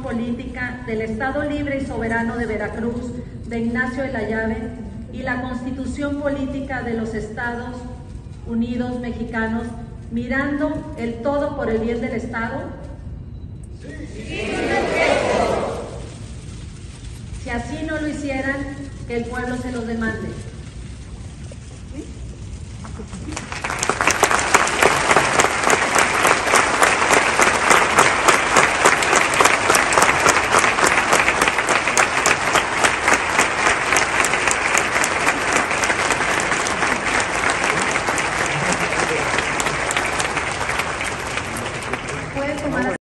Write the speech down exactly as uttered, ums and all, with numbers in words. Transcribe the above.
política del Estado Libre y Soberano de Veracruz, de Ignacio de la Llave, y la Constitución Política de los Estados Unidos Mexicanos, mirando el todo por el bien del Estado? Sí. Si así no lo hicieran, que el pueblo se los demande.